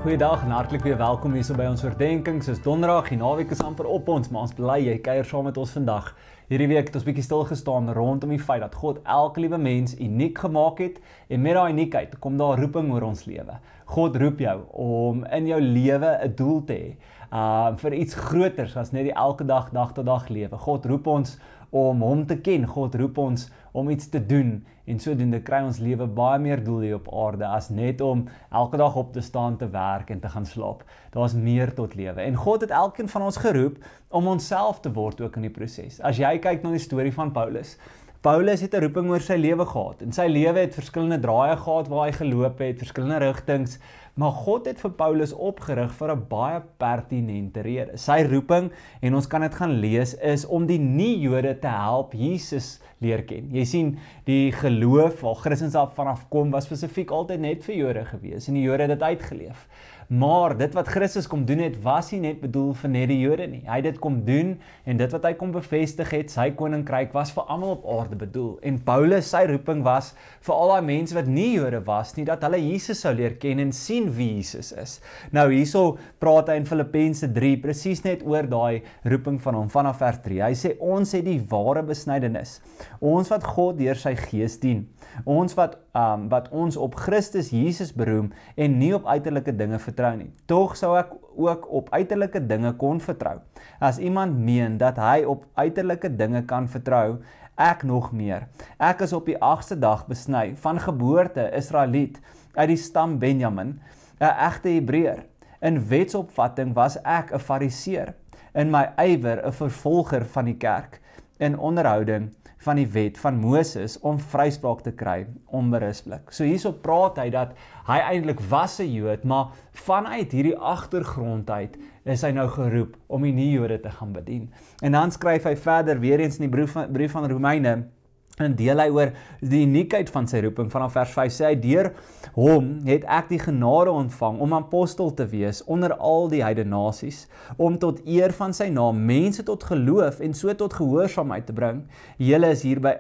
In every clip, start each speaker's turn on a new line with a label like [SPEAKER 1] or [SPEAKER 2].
[SPEAKER 1] Goeiedag en hartlik weer welkom hier so by ons oordenking. Soos donderdag, die naweek is amper op ons, maar ons bly jy kuier saam met ons vandag. Hierdie week het ons bietjie stilgestaan rondom die feit dat God elke liewe mens uniek gemaak het en met daai uniekheid kom daar roeping oor ons lewe. God roep jou om in jou lewe 'n doel te hê, vir iets groters as net die elke dag tot dag lewe. God roep ons om hom te ken, God roep ons om iets te doen en sodoende kry ons lewe baie meer doel hier op aarde as net om elke dag op te staan, te werk en te gaan slaap. Daar's meer tot lewe en God het elkeen van ons geroep om onsself te word ook in die proses. As jy kyk na die storie van Paulus het 'n roeping oor sy lewe gehad en sy lewe het verskillende draaie gehad waar hy geloop het, verskillende rigtings, maar God het vir Paulus opgerig vir 'n baie pertinente rede. Sy roeping, en ons kan dit gaan lees, is om die nie-Jode te help Jesus leer ken. Jy sien, die geloof waar Christendom vanaf kom was spesifiek altyd net vir Jode gewees en die Jode het dit uitgeleef. Maar dit wat Christus kom doen het, was nie net bedoel vir net die Jode nie. Hy het dit kom doen en dit wat hy kom bevestig het, sy koninkryk was vir almal op aarde bedoel. En Paulus, sy roeping was vir al daai mense wat nie Jode was nie, dat hulle Jesus sou leer ken en sien wie Jesus is. Nou hierso praat hy in Filippense 3 presies net oor daai roeping van hom vanaf vers 3. Hy sê ons het die ware besnydenis. Ons wat God deur sy gees dien. Ons wat ons op Christus Jesus beroem en nie op uiterlike dinge vertrou nie. Tog sou ek ook op uiterlike dinge kon vertrou. As iemand meen dat hy op uiterlike dinge kan vertrou, ek nog meer. Ek is op die 8ste dag besny, van geboorte Israeliet, uit die stam Benjamin, 'n egte Hebreër. In wetsopvatting was ek 'n Fariseer, in my ywer 'n vervolger van die kerk, in onderhouding van die wet van Moses om vryspraak te kry, onberispelik. So hierso praat hy dat hy eintlik was 'n Jood, maar vanuit hierdie agtergrond uit is hy nou geroep om die nie-Jode te gaan bedien. En dan skryf hy verder weer eens in die brief van Romeine, en deel hy oor die uniekheid van sy roeping. Vanaf vers 5 sê hy, deur hom het ek die genade ontvang om apostel te wees onder al die heidene nasies, om tot eer van sy naam mense tot geloof en so tot gehoorsaamheid te bring. Julle is hierby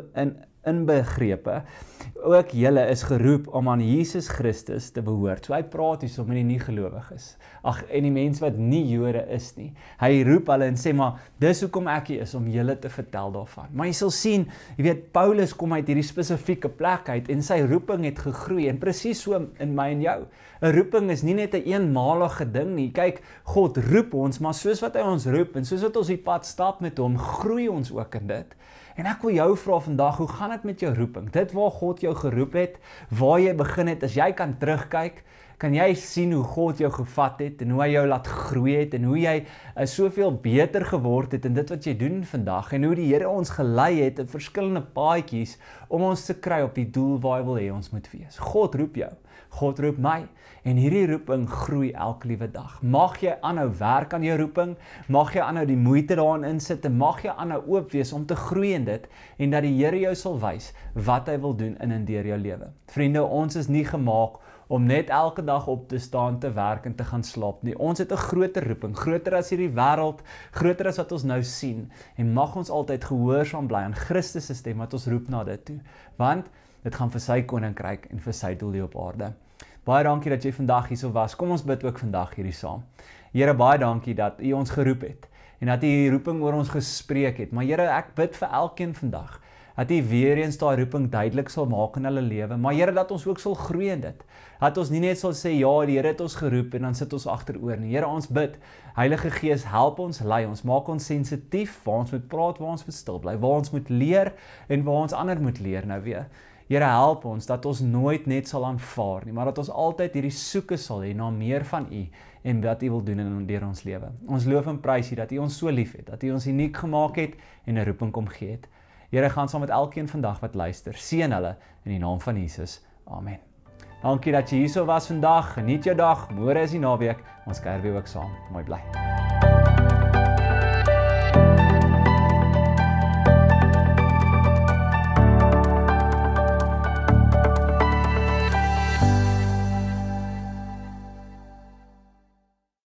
[SPEAKER 1] inbegrepe. Ook julle is geroep om aan Jesus Christus te behoort. So hy praat hier so met die nie-gelowiges. En die mense wat nie Jode is nie. Hy roep hulle en sê maar, dis hoekom ek hier is, om julle te vertel daarvan. Maar jy sal sien, jy weet, Paulus kom uit hierdie spesifieke plek uit en sy roeping het gegroei en presies so in my en jou. 'n Roeping is nie net 'n eenmalige ding nie. Kyk, God roep ons, maar soos wat hy ons roep en soos wat ons die pad stap met hom, groei ons ook in dit. En ek wil jou vra vandag, hoe gaan dit met jou roeping? Dit waar God jou geroep het, waar jy begin het, as jy kan terugkyk, kan jy sien hoe God jou gevat het en hoe hy jou laat groei het en hoe jy soveel beter geword het in dit wat jy doen vandag en hoe die Here ons gelei het in verskillende paadjies om ons te kry op die doel waar hy wil hê ons moet wees. God roep jou, God roep my en hierdie roeping groei elke liewe dag. Mag jy aanhou werk aan jou roeping, mag jy aanhou die moeite daarin insit en mag jy aanhou oop wees om te groei in dit en dat die Here jou sal wys wat hy wil doen in en deur jou lewe. Vriende, ons is nie gemaak om net elke dag op te staan, te werk en te gaan slaap nie. Ons het 'n groter roeping, groter as hierdie wêreld, groter as wat ons nou sien. En mag ons altyd gehoorsaam bly aan Christus se stem wat ons roep na dit toe. Want dit gaan vir sy koninkryk en vir sy doel hier op aarde. Baie dankie dat jy vandag hierso was. Kom ons bid ook vandag hierdie saam. Here, baie dankie dat U ons geroep het en dat U die roeping oor ons gespreek het. Maar Here, ek bid vir elkeen vandag dat U weer eens daai roeping duidelik sal maak in hulle lewe. Maar Here, dat ons ook sal groei in dit. Dat ons nie net sal sê, ja, die Here het ons geroep en dan sit ons agteroor nie. Here, ons bid, Heilige Gees, help ons, lei ons, maak ons sensitief, waar ons moet praat, waar ons moet stil bly, waar ons moet leer en waar ons ander moet leer nou weer. Here, help ons dat ons nooit net sal aanvaar nie, maar dat ons altyd hierdie soeke sal hê na meer van U en wat U wil doen in deur ons lewe. Ons loof en prys U dat U ons so lief het, dat U ons uniek gemaak het en 'n roeping kom gee het. Here, gaan saam met elkeen vandag wat luister. Seën hulle in die naam van Jesus. Amen. Dankie dat jy hierso was vandag. Geniet jou dag. Môre is die naweek. Ons kuier weer ook saam. Mooi bly.